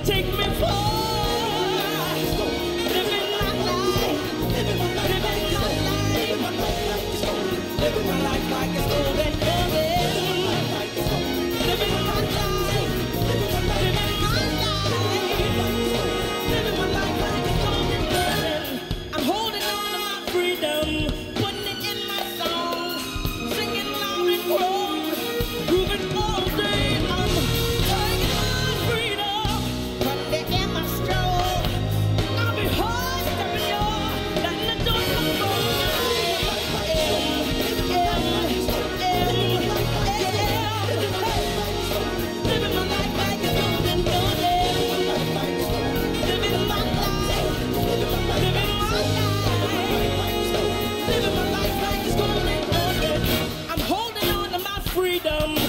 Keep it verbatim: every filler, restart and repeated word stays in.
take me far. Living my life, living my life, living my life like it's golden, living my life like it's golden, living my life like it's golden, living my life, living my life, living my life like it's golden, golden. I'm holding on to my freedom, putting it in my song, singing loud and proud, grooving all day. I'm taking my freedom, putting it in my stroll. I'll be hard stepping your, letting the door come on. Living my life like it's golden, golden. Living my life, living my life, living my life like it's golden, golden. I'm holding on to my freedom.